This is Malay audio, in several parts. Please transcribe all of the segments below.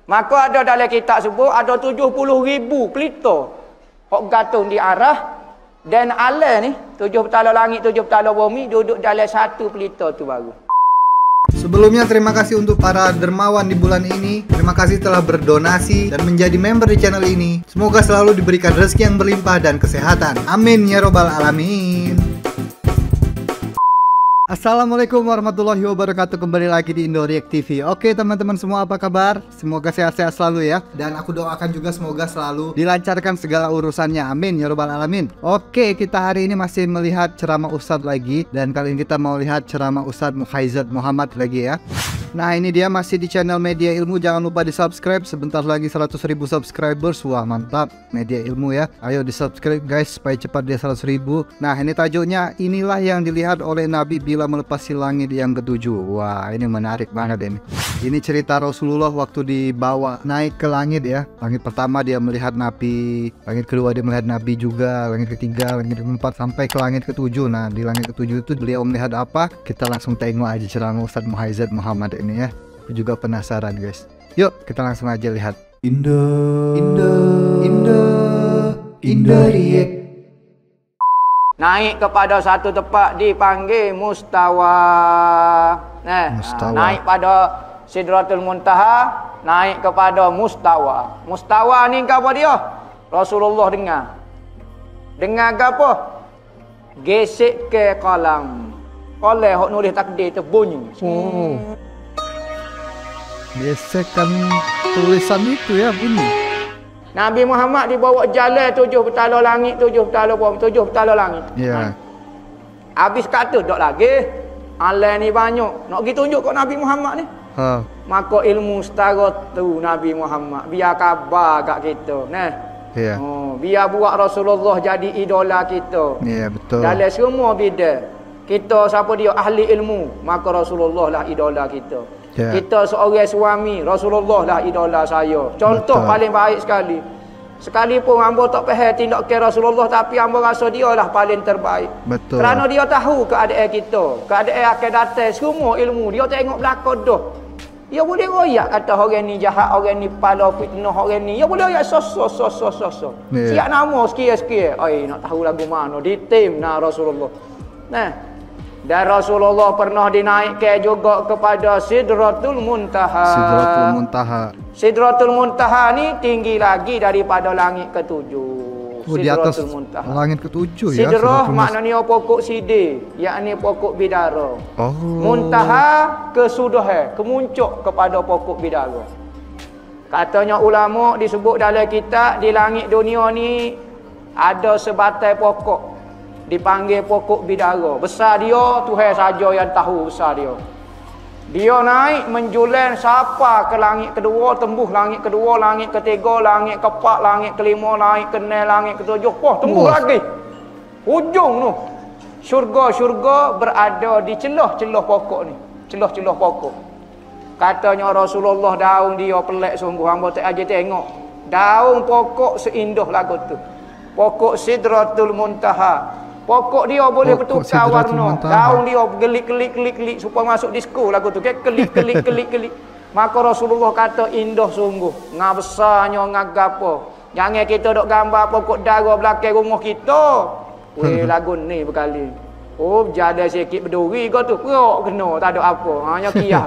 Maka ada dalam kitab sebut ada 70,000 pelita hok gantung di arah dan alam ni 7 petala langit 7 petala bumi duduk dalam satu pelita tu baru. Sebelumnya terima kasih untuk para dermawan di bulan ini. Terima kasih telah berdonasi dan menjadi member di channel ini. Semoga selalu diberikan rezeki yang berlimpah dan kesehatan. Amin ya robbal alamin. Assalamualaikum warahmatullahi wabarakatuh. Kembali lagi di Indo React TV. Oke teman-teman semua, apa kabar? Semoga sehat-sehat selalu ya. Dan aku doakan juga semoga selalu dilancarkan segala urusannya. Amin ya robbal alamin. Oke, kita hari ini masih melihat ceramah Ustadz lagi. Dan kali ini kita mau lihat ceramah Ustadz Mukhaizat Muhammad lagi ya. Nah ini dia masih di channel Media Ilmu. Jangan lupa di subscribe. Sebentar lagi 100.000 subscribers. Wah mantap, Media Ilmu ya. Ayo di subscribe guys supaya cepat dia 100.000. Nah ini tajuknya, inilah yang dilihat oleh Nabi bila melepasi langit yang ketujuh. Wah ini menarik banget ini. Ini cerita Rasulullah waktu dibawa naik ke langit ya. Langit pertama dia melihat Nabi, langit kedua dia melihat Nabi juga, langit ketiga, langit keempat sampai ke langit ketujuh. Nah di langit ketujuh itu beliau melihat apa? Kita langsung tengok aja ceramah Ustadz Mukhaizat Muhammad ini ya. Aku juga penasaran guys. Yuk kita langsung aja lihat. Indo React. Naik kepada satu tempat dipanggil Mustawa. Mustawa. Naik pada Sidratul Muntaha, naik kepada Mustawa. Mustawa ni apa dia? Rasulullah dengar. Dengar apa? Gesek ke kalam. Oleh hok nulis takdir terbunyi. Gesekkan tulisan itu ya bunyi. Nabi Muhammad dibawa jalan 7 petala langit, 7 petala bumi, 7 petala langit. Ya. Habis kata dok lagi. Alam ni banyak. Nak pergi tunjuk kat Nabi Muhammad ni. Maka ilmu setara tu Nabi Muhammad. Biar khabar kat kita. Nah. Ya. Biar buat Rasulullah jadi idola kita. Ya betul. Dalam semua bidang. Kita siapa dia ahli ilmu, maka Rasulullah lah idola kita. Ya. Kita seorang suami, Rasulullah lah idola saya. Contoh betul. paling baik sekali. Sekalipun hamba tak faham tindakan Rasulullah, tapi hamba rasa dia lah paling terbaik. Betul. Kerana dia tahu keadaan kita, keadaan akan datang, semua ilmu dia tengok belakang dah. Dia boleh royak kata orang ni jahat, orang ni pala fitnah, orang ni. Dia boleh royak sos. Yeah. Siap nama sekian-sekian. Nak tahu lagu mana di tim nah Rasulullah. Nah, dan Rasulullah pernah dinaikkan juga kepada Sidratul Muntaha. Sidratul Muntaha. Sidratul Muntaha ni tinggi lagi daripada langit ketujuh. Di atas Muntaha. langit ketujuh ya. Sidrah maknanya pokok sidi, yakni pokok bidara. Oh. Muntaha kesudahan, kemuncak kepada pokok bidara. Katanya ulama disebut dalam kitab di langit dunia ni ada sebatai pokok. Dipanggil pokok bidara. Besar dia Tuhan saja yang tahu besar dia. Dia naik menjulang siapa ke langit kedua, tembus langit kedua, langit ketiga, langit keempat, langit kelima, naik ke enam, langit ketujuh. Tembus lagi. Hujung tu. Syurga-syurga berada di celah-celah pokok ni. Celah-celah pokok. Katanya Rasulullah daun dia pelik sungguh. Hamba tak aja tengok. Daun pokok seindah lagu tu. Pokok Sidratul Muntaha. Pokok dia boleh bertukar warna. Daun dia gelik-gelik supaya masuk disko lagu tu. Kelik. Maka Rasulullah kata indah sungguh. Ngah besarnya ngah gapo. Jangan kita dok gambar pokok dara belakang rumah kita. Weh lagu ni berkali. Jadi sikit berduri kau tu. Perok kena tak ada apa. Hanya kia.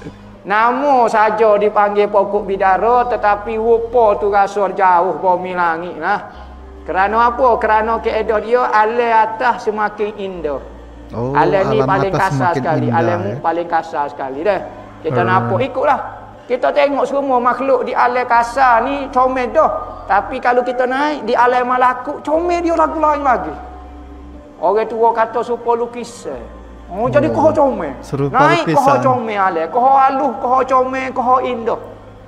Nama saja dipanggil pokok bidara tetapi rupa tu rasa jauh bumi langit lah. Kerana apa? Kerana keadaan dia alam atas semakin indah. Alam ni paling kasar sekali. Alam paling kasar sekali dah. Kita nampak ikutlah. Kita tengok semua makhluk di alam kasar ni comel dah. Tapi kalau kita naik di alam malakut, comel dia lagu lain lagi. Orang tua kata serupa lukisan. Jadi koh comel. Naik koh comel alam. Koh halus, koh comel, koh indah.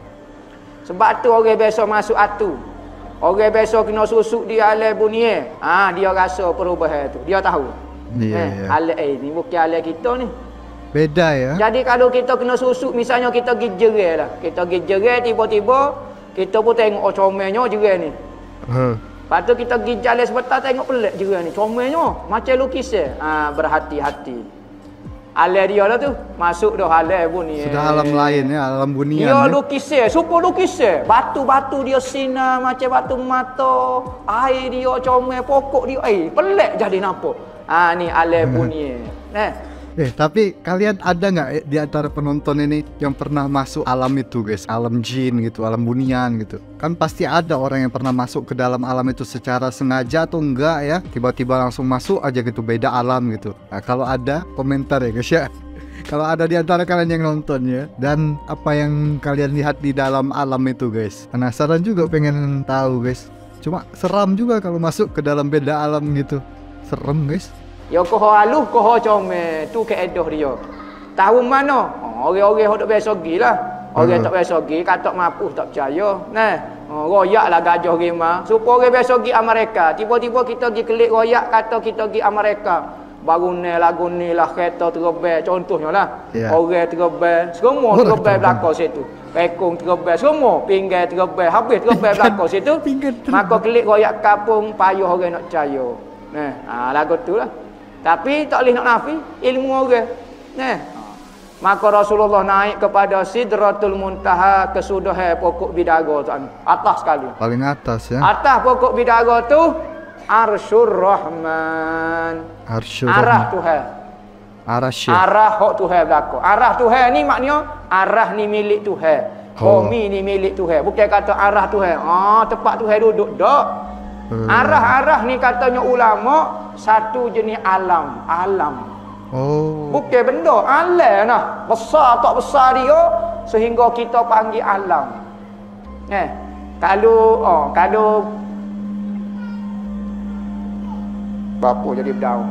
Sebab tu orang biasa masuk atu. Orang biasa kena susuk di alam bunia. Dia rasa perubahan tu. Dia tahu. Alam ni bukan alam kita ni. Beda ya. Jadi kalau kita kena susuk, misalnya kita pergi jerai lah. Kita pergi jerai tiba-tiba kita pun tengok comelnya jerai ni. Lepas tu kita pergi jalan sebentar tengok pelik jerai ni. Comelnya macam lukisan. Berhati-hati. Alam dia lah tu. Masuk dah alam bunian. Sudah alam lain ya, alam bunian. Dia Ya. lukisnya, super lukisnya. Batu-batu dia sinar macam batu mata. Air dia comel, pokok dia. Pelik jadi nampak. Ni alam bunian. Tapi kalian ada nggak di antara penonton ini yang pernah masuk alam itu guys, alam jin gitu, alam bunian gitu? Kan pasti ada orang yang pernah masuk ke dalam alam itu secara sengaja atau enggak ya, tiba-tiba langsung masuk aja gitu, beda alam gitu. Nah kalau ada komentar ya guys ya. Kalau ada di antara kalian yang nonton ya, dan apa yang kalian lihat di dalam alam itu guys, penasaran juga pengen tahu guys. Cuma seram juga kalau masuk ke dalam beda alam gitu, serem guys. Ya koho aluh, koho comel. Tu keedah dia. Tahu mana? Orang-orang yang tak biasa pergi lah. Orang tak biasa pergi, katak mampu, tak percaya. Royaklah gajah rimau. Supaya orang biasa pergi Amerika. Tiba-tiba kita pergi kelik royak, kata kita pergi Amerika. Baru ni lagu ni lah, kereta terbang. Contohnya lah. Orang terbang. Semua terbang belakang situ. Pekung terbang. Semua pinggir terbang. Habis terbang belakang situ. Maka kelik royak kapung, payah orang nak percaya. Lagu tu lah. Tapi tak boleh nak nafi ilmu orang. Maka Rasulullah naik kepada Sidratul Muntaha, kesudahan pokok bidara tu. Atas sekali. Paling atas ya. Atas pokok bidara tu Arsyur Rahman. Arsyur Arah Tuhan. Arah hak Tuhan belakang. Arah Tuhan ni maknanya arah ni milik Tuhan. Bumi ni milik Tuhan. Bukan kata arah Tuhan. Tempat Tuhan duduk dak. Arah-arah ni katanya ulama satu jenis alam. Bukan benda, alam nah. Besar tak besar dia sehingga kita panggil alam. Kalau bapa jadi berdaun.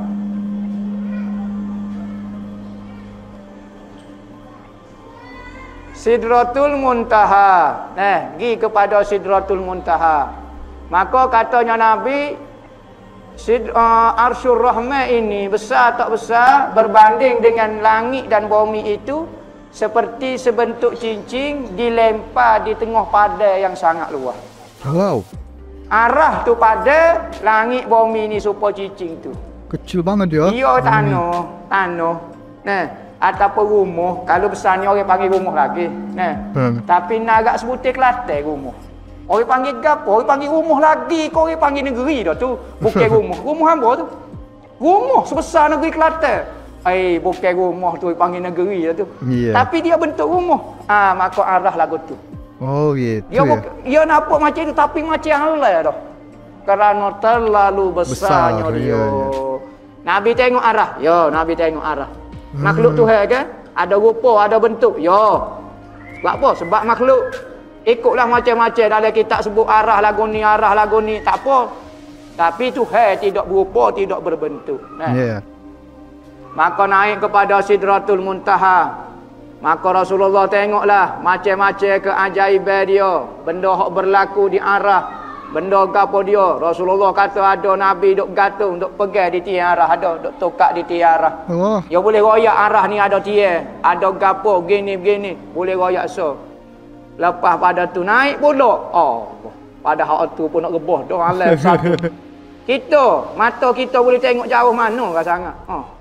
Sidratul Muntaha. Pergi kepada Sidratul Muntaha. Maka katanya Nabi, Arsyur Rahman ini besar tak besar berbanding dengan langit dan bumi itu seperti sebentuk cincin dilempar di tengah padang yang sangat luas. Wow. Arah tu pada langit bumi ni supaya cincin tu. Kecil banget dia. Dia tanah. Ataupun rumah. Kalau besarnya orang panggil rumah lagi. Tapi nak agak sebutir Kelantan rumah. Orang panggil gapo? Orang panggil rumah lagi. Kau orang panggil negeri dah tu. Bukan rumah. Rumah hamba tu. Rumah sebesar negeri Kelantan. Bukan rumah tu orang panggil negeri dah tu. Tapi dia bentuk rumah. Maka arah lagu tu. Oh gitu dia nampak macam itu tapi macam halal dah. Kerana terlalu besarnya dia. Nabi tengok arah. Nabi tengok arah. Makhluk Tuhan kan? Ada rupa, ada bentuk. Sebab apa? Sebab makhluk. Ikutlah macam-macam dalam kitab sebut arah lagu ni, tak apa. Tapi Tuhan tidak berupa, tidak berbentuk. Maka naik kepada Sidratul Muntaha. Maka Rasulullah tengoklah macam-macam keajaiban dia, benda hak berlaku di arah, benda gapo dia. Rasulullah kata ada nabi duk gantung, duk pegang di tiang arah, ada duk tukar di tiang arah. Dia boleh royak arah ni ada tiang, ada gapo begini, boleh royak so. Lepas pada tu naik pula. Pada hak tu pun nak rebah dah alam satu. Mata kita boleh tengok jauh mana kan sangat.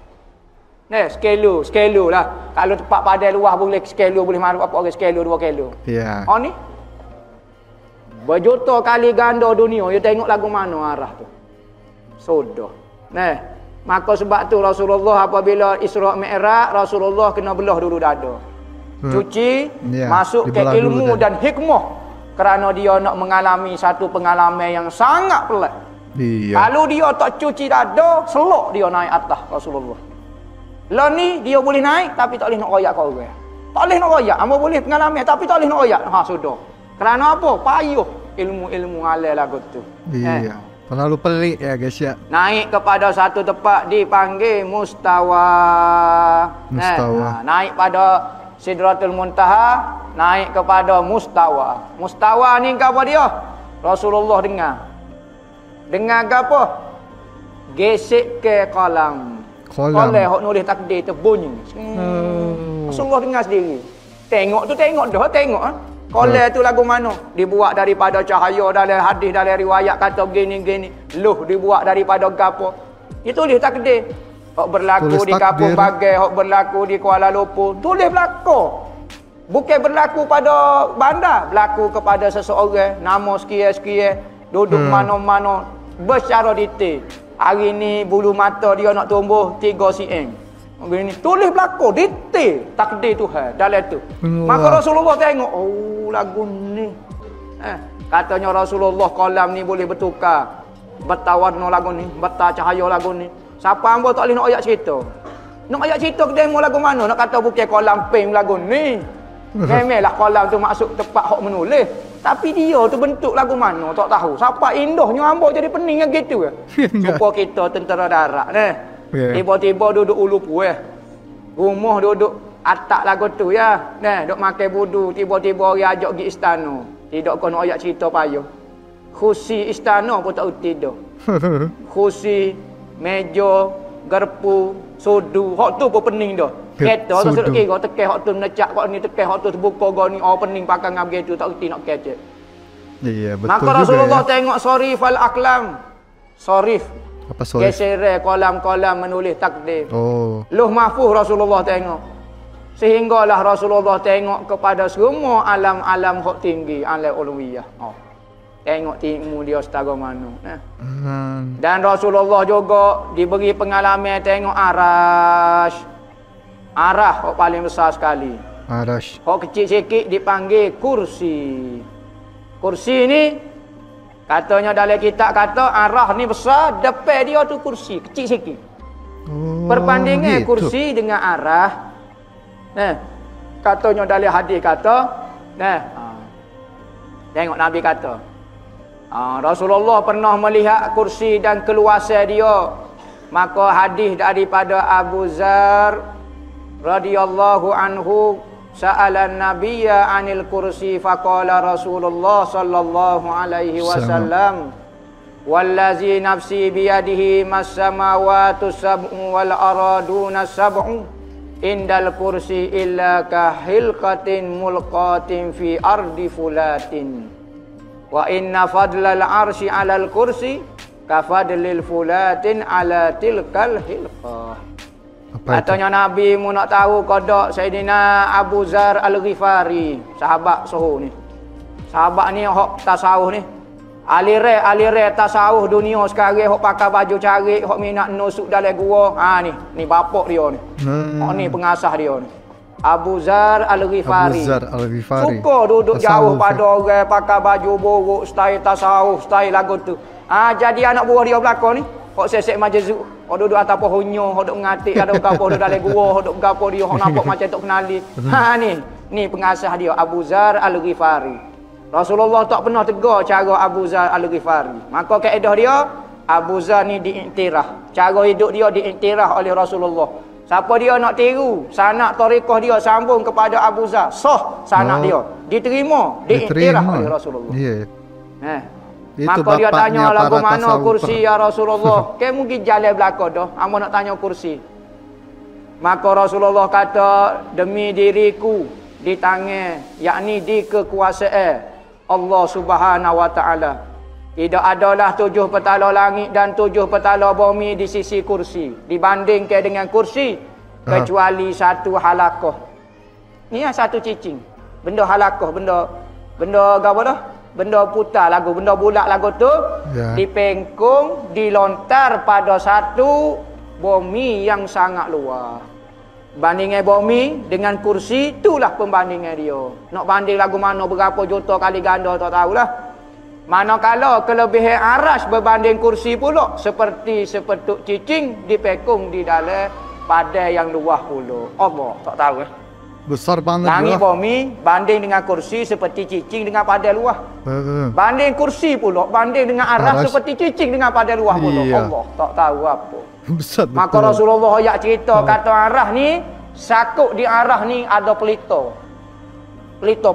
Skelo lah. Kalau tempat padai luar boleh skelo, boleh mana apa orang skelo 2 kilo. Ni berjuta kali ganda dunia, you tengok lagu mana arah tu. Sudah. Maka sebab tu Rasulullah apabila Isra Mi'raj, Rasulullah kena belah dulu dada. Cuci, masuk ke ilmu dan hikmah. Kerana dia nak mengalami satu pengalaman yang sangat pelik. Kalau dia tak cuci dada, selok dia naik atas Rasulullah. Lah ni dia boleh naik tapi tak boleh nak royak kau orang. Tak boleh nak royak, hamba boleh pengalaman tapi tak boleh nak royak. Sudah. Kerana apa? Payuh ilmu-ilmu halal lagu tu. Terlalu pelik ya guys ya. Naik kepada satu tempat dipanggil Mustawa. Naik pada Sidratul Muntaha, naik kepada Mustawa. Mustawa ni apa dia? Rasulullah dengar apa? Gesek ke kolam. Oleh hok nulis takdir tu bunyi. Rasulullah dengar sendiri. Tengok dah. Koleh tu lagu mana? Dibuat daripada cahaya dalam hadis, dalam riwayat kata begini. Luh dibuat daripada gapo. Itu tulis takdir. Hok berlaku Tulis di Kampung takdir. Bagai, hok berlaku di Kuala Lumpur. Tulis berlaku. Bukan berlaku pada bandar, berlaku kepada seseorang, nama sekian-sekian, duduk mana-mana, bersecara detail. Hari ni bulu mata dia nak tumbuh 3 cm. Hari ni tulis berlaku detail takdir Tuhan dalam tu. Maka Rasulullah tengok, oh lagu ni. Katanya Rasulullah kolam ni boleh bertukar. Bertawarna lagu ni, bercahaya lagu ni. Siapa hamba tak boleh nak ayat cerita. Nak ayat cerita ke demo lagu mana? Nak kata bukan kolam peng lagu ni. Memanglah kolam tu maksud tempat hok menulis. Tapi dia tu bentuk lagu mana tak tahu. Siapa indahnya hamba jadi pening kan gitu ke? Supaya kita tentera darat ni. Tiba-tiba duduk ulu pueh. Rumah duduk atak lagu tu ya. Nah, duk makan budu, tiba-tiba orang ajak pergi istana. Tidak kau nak ayat cerita payah. Kursi istana pun tak uti dah. Kursi, meja, garpu, sudu, hak tu pun pening dah. Kereta tu sudah kira tekan hak tu menecak hak ni tekan hak tu terbuka gau ni pening pakai ngam gitu tak uti nak kecek. Iya, betul. Maka Rasulullah tengok sorif al-aqlam. Sorif. Apa sorif? Geser kolam-kolam menulis takdir. Oh. Luh mahfuz Rasulullah tengok. Sehinggalah Rasulullah tengok kepada semua alam-alam hak tinggi, alam uluhiyah. Tengok ilmu dia setara mana. Dan Rasulullah juga diberi pengalaman tengok arash. Arah hak paling besar sekali. Arash. Hak kecil sikit dipanggil kursi. Kursi ni katanya dalam kitab kata arah ni besar, depan dia tu kursi, kecil sikit. Oh, Perbandingan gitu. kursi dengan arah. Katanya dalam hadis kata, tengok Nabi kata, Rasulullah pernah melihat kursi dan keluasan dia. Maka hadis daripada Abu Zar radhiyallahu anhu sa'ala an-nabiyya 'anil kursi faqala Rasulullah sallallahu alaihi wasallam wallazi nafsi biyadihi mas-samawati sab'u wal araduna sab'u indal kursi illa kahilqatin mulqatin fi ardi fulatin wa inna fadlal arsy 'alal kursi kafadlil fulatin 'ala tilkal hilqah. Katanya Nabi mu nak tahu kodok Sayyidina Abu Zar Al-Ghifari, sahabat soho ni. Sahabat ni hok tasawuf ni. Alire tasawuf dunia sekarang hok pakai baju carik, hok minat nusuk dalam gua. Ni bapak dia ni. Ni pengasah dia ni. Abu Zar Al-Ghifari. Abu Zar Al-Ghifari. Suka duduk jauh pada orang pakai baju borok, style tasawuf, style lagu tu. Jadi anak buah dia belakang ni. Hok sesek majazuk, hok duduk atas pohonnya, hok duduk ngatik ada gapo duduk dalam gua, hok duduk gapo dia, hok nampak macam tak kenali. Ni pengasah dia Abu Zar Al-Ghifari. Rasulullah tak pernah tegur cara Abu Zar Al-Ghifari. Maka kaedah dia Abu Zar ni diiktiraf. Cara hidup dia diiktiraf oleh Rasulullah. Siapa dia nak tiru, sanak tarekah dia sambung kepada Abu Zar, sah sanak dia. Diterima, diiktiraf oleh Rasulullah. Itu maka dia tanya lagu mana tasawuf. kursi ya Rasulullah. Ke mungkin jalan belakang dah. Hamba nak tanya kursi. Maka Rasulullah kata demi diriku di tangan, yakni di kekuasaan Allah Subhanahu wa taala. Tidak adalah 7 petala langit dan 7 petala bumi di sisi kursi dibandingkan dengan kursi kecuali satu halaqah. Ni satu cicing. Benda halaqah, benda apa dah? Benda putar lagu, benda bulat lagu tu dipengkung, dilontar pada satu bumi yang sangat luas. Bandingan bumi dengan kursi, itulah pembandingan dia. Nak banding lagu mana berapa juta kali ganda tak tahulah. Manakala kelebihan arash berbanding kursi pula seperti sepetuk cicing dipekung di dalam padai yang luas pula. Allah tak tahu Besar banget. Langit bumi banding dengan kursi seperti cicing dengan padai luas. Banding kursi pula banding dengan arash seperti cicing dengan padai luas pula. Allah tak tahu apa. Besar betul. Maka Rasulullah ayat cerita kata arah ni, sakuk di arah ni ada pelita. Pelita.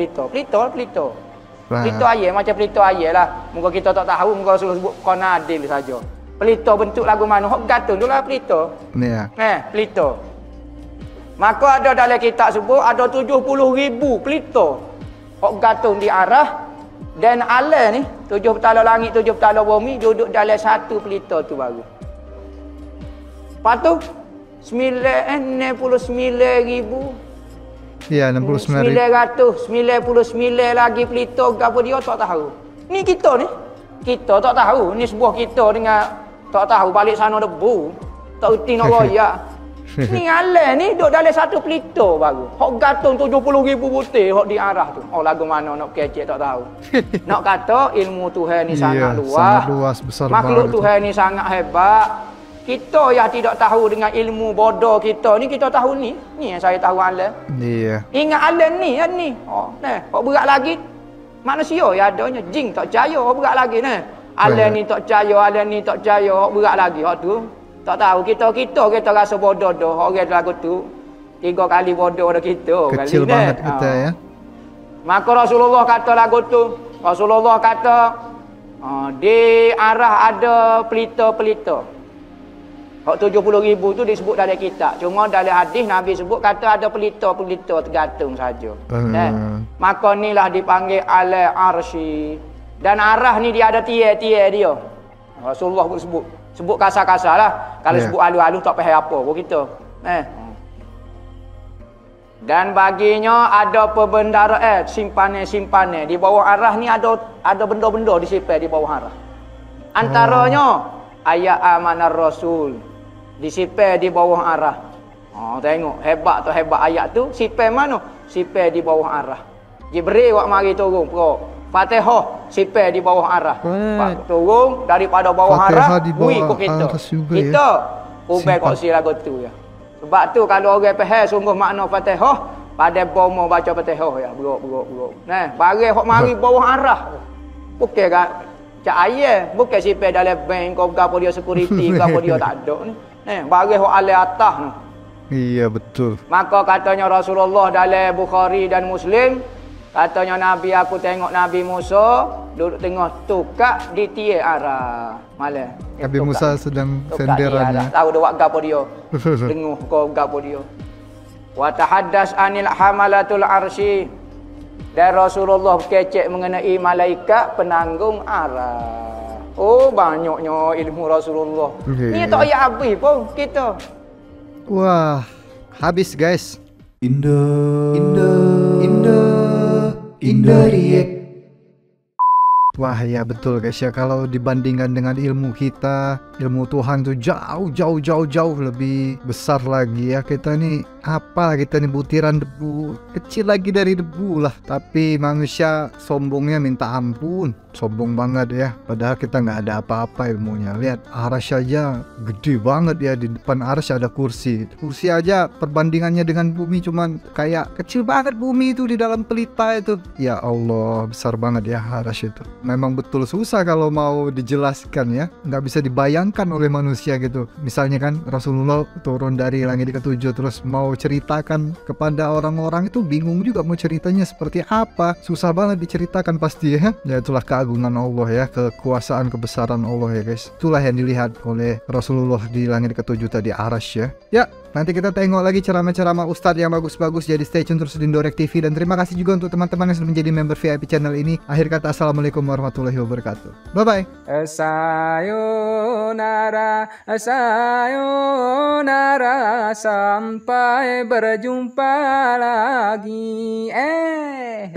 Pelita air macam pelita air lah. Muka kita tak tahu, muka Rasulullah sebut konadil saja. Pelita bentuk lagu mana? Hok gantung dulu lah pelita. Pelita. Maka ada dalam kitab sebut ada 70,000 pelita. Hok gantung di arah dan alam ni 7 petala langit, 7 petala bumi duduk dalam satu pelita tu baru. Lepas tu 69,000. Ya, 999 lagi pelita gapo dia tak tahu. Ni kita ni. Kita tak tahu. Ni sebuah kita dengan tak tahu balik sana debu. Tak erti nak royak. Ni alam ni duduk dalam satu pelita baru. Hok gantung 70,000 butir hok diarah tu. Oh lagu mana nak kecek tak tahu. Nak kata ilmu Tuhan ni sangat luas. Sangat luas, besar Makhluk banget. Tuhan ni sangat hebat. Kita yang tidak tahu dengan ilmu bodoh kita ni, kita tahu ni. Ni yang saya tahu alam. Iya. Ingat alam ni kan ni. Oh, nah, hok berat lagi. Manusia ya adanya, jin tak percaya, hok berat lagi nah. Alam ni tak percaya, alam ni tak percaya, hok berat lagi hok tu. Tak tahu kita rasa bodoh dah orang lagu tu. 3 kali bodoh dah kita Kecil kali banget kita ya. Maka Rasulullah kata lagu tu. Rasulullah kata di arah ada pelita-pelita. Hak 70,000 tu disebut dalam kitab. Cuma dalam hadis Nabi sebut kata ada pelita-pelita tergantung saja. Maka inilah dipanggil ala arsy. Dan arah ni dia ada tiar-tiar dia. Rasulullah pun sebut kasar-kasar lah. Kalau sebut alu-alu tak faham apa pun kita. Dan baginya ada perbendaraan simpanan-simpanan. Di bawah arah ni ada benda-benda disimpan di bawah arah. Antaranya ayat amanah Rasul disimpan di bawah arah. Tengok hebat tu hebat ayat tu. Simpan mana? Simpan di bawah arah. Jibril wak mari turun pro. Fatihah simpan di bawah arah. Turun daripada bawah arah bui ke kita. Kita ubah kok si lagu tu ya. Sebab tu kalau orang faham sungguh makna Fatihah, pada bomo baca Fatihah ya, berok. Nah, barang hok mari bawah arah. Bukan cak ayah, bukan simpan dalam bank kau gapo dia security gapo dia tak ada ni. Barang hok alai atas ni. Iya betul. Maka katanya Rasulullah dalam Bukhari dan Muslim, katanya Nabi aku tengok Nabi Musa duduk tengah tukak di tiar arah. Malah. Nabi Musa sedang senderan ya. Tahu dah gapo dia. Denguh kau gapo dia. Wa tahaddas anil hamalatul arsy. Dan Rasulullah kecek mengenai malaikat penanggung arah. Oh banyaknya ilmu Rasulullah. Ni tak payah habis pun kita. Wah, habis guys. React. Wah ya betul guys ya, kalau dibandingkan dengan ilmu kita, ilmu Tuhan tuh jauh lebih besar lagi ya. Kita nih kita nih butiran debu, kecil lagi dari debu lah. Tapi manusia sombongnya minta ampun, sombong banget ya. Padahal kita nggak ada apa-apa ilmunya. Lihat arsy aja gede banget ya, di depan arsy ada kursi. Kursi aja perbandingannya dengan bumi cuman kayak kecil banget bumi itu di dalam pelita itu. Ya Allah besar banget ya arsy itu. Memang betul susah kalau mau dijelaskan ya, nggak bisa dibayangkan oleh manusia gitu. Misalnya kan Rasulullah turun dari langit ke-7 terus mau ceritakan kepada orang-orang itu bingung juga mau ceritanya seperti apa, susah banget diceritakan pasti ya. Ya itulah keagungan Allah ya, kekuasaan kebesaran Allah ya guys. Itulah yang dilihat oleh Rasulullah di langit ke-7 tadi, arsy ya. Ya nanti kita tengok lagi ceramah-ceramah Ustadz yang bagus-bagus, jadi stay tune terus di Indorek TV. Dan terima kasih juga untuk teman-teman yang sudah menjadi member VIP channel ini. Akhir kata assalamualaikum warahmatullahi wabarakatuh. Bye bye. Sayonara, sampai berjumpa lagi.